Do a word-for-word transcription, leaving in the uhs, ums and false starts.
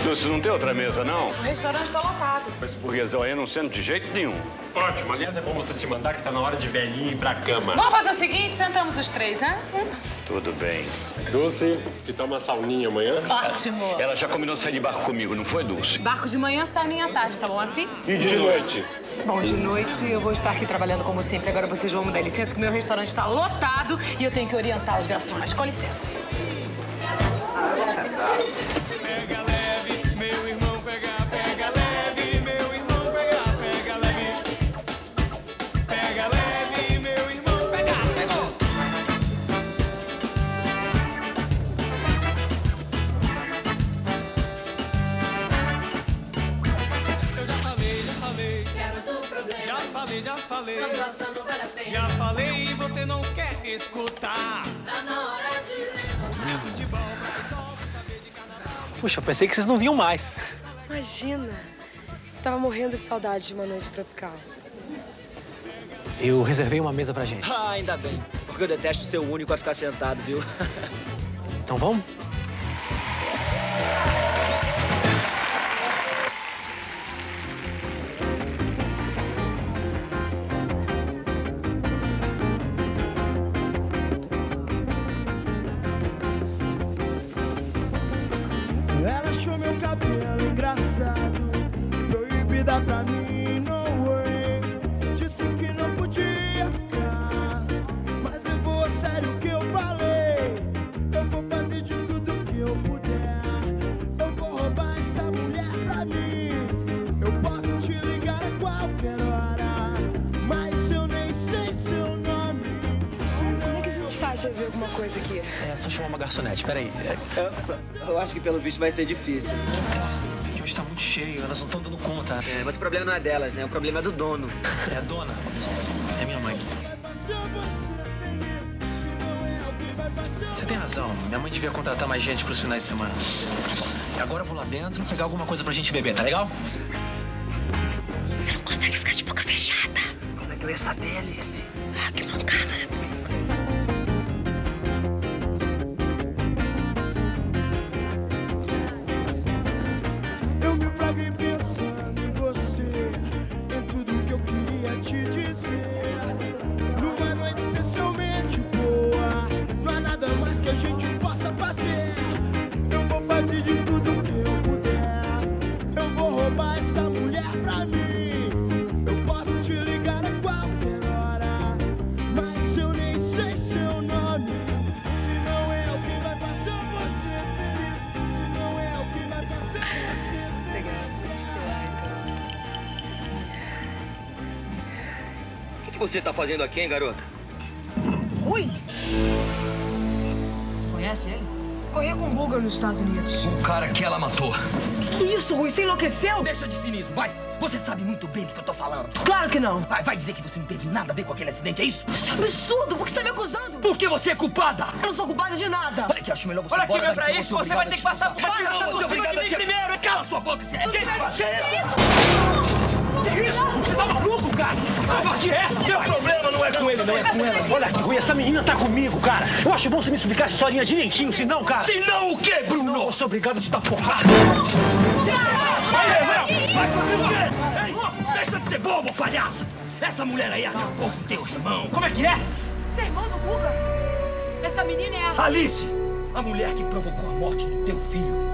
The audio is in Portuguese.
Dulce, não tem outra mesa, não? O restaurante está lotado. Esse burguesão aí eu não sento de jeito nenhum. Ótimo. Aliás, é bom você se mandar que tá na hora de velhinho ir pra cama. Vamos fazer o seguinte, sentamos os três, né? Tudo bem. Dulce, que toma uma sauninha amanhã? Ótimo. Ela já combinou sair de barco comigo, não foi, Dulce? Barco de manhã, sauninha à tarde, tá bom assim? E de noite? Bom, de noite eu vou estar aqui trabalhando como sempre. Agora vocês vão me dar licença que o meu restaurante está lotado e eu tenho que orientar os garçons. Com licença. Pega leve, meu irmão, pega, pega leve, meu irmão, pega, pega leve. Pega leve, meu irmão, pega, pegou. Eu já falei, já falei. Quero do problema. Já falei, já falei. Sua situação não vale a pena. Já falei e você não quer escutar. Tá na hora de levantar. Futebol, professor, saber de carnaval. Puxa, eu pensei que vocês não vinham mais. Imagina. Tava morrendo de saudade de uma noite tropical. Eu reservei uma mesa pra gente. Ah, ainda bem. Porque eu detesto ser o único a ficar sentado, viu? Então vamos? Ela achou meu cabelo engraçado, proibida pra mim, no way. Disse que não podia ficar, mas levou a sério o que eu falei. Eu vou fazer de tudo que eu puder, eu vou roubar essa mulher pra mim. Eu posso te ligar a qualquer hora, mas eu nem sei seu nome. Como é que a gente faz de ver alguma coisa aqui? É só chamar uma garçonete, peraí. É, Eu, eu acho que pelo visto vai ser difícil. que hoje tá muito cheio, elas não estão dando conta. É, mas o problema não é delas, né? O problema é do dono. É a dona. É minha mãe. Você tem razão. Minha mãe devia contratar mais gente pros finais de semana. E agora eu vou lá dentro pegar alguma coisa pra gente beber, tá legal? Você não consegue ficar de boca fechada. Como é que eu ia saber, Alice? Ah, que mancada, né? Eu me flagrei pensando em você, em tudo que eu queria te dizer. Numa noite especialmente boa, não há nada mais que a gente possa fazer. Eu vou fazer de tudo que eu puder, eu vou roubar essa mulher pra mim. Eu posso te ligar a qualquer hora, mas eu nem sei seu nome. Se não é o que vai fazer você feliz, se não é o que vai fazer você O que, que você tá fazendo aqui, hein, garota? Rui? Você conhece ele? Corria com búlgaro nos Estados Unidos. O cara que ela matou. Que isso, Rui? Você enlouqueceu? Deixa de cinismo, vai! Você sabe muito bem do que eu tô falando. Claro que não. Vai, vai dizer que você não teve nada a ver com aquele acidente, é isso? Isso é absurdo. Por que você tá me acusando? Porque você é culpada! Eu não sou culpada de nada. Olha aqui, acho melhor você Olha ir embora aqui, meu, daqui, pra senão isso eu sou você vai obrigado ter a que passar te por expulsar. cima Não, por você é cima de obrigado mim a te- primeiro. Cala sua boca, você é... Que Que isso? Você tá maluco, cara? Covarde é essa? Meu problema não é com ele, não é com ela. Olha aqui, Rui, essa menina tá comigo, cara. Eu acho bom você me explicar essa historinha direitinho, senão, cara... Se não o quê, Bruno? Senão eu sou obrigado a te dar porrada. Vai comigo, o quê? Deixa de ser bobo, palhaço! Essa mulher aí acabou com teu irmão. Como é que é? Você é irmão do Guga? Essa menina é a... Alice, a mulher que provocou a morte do teu filho.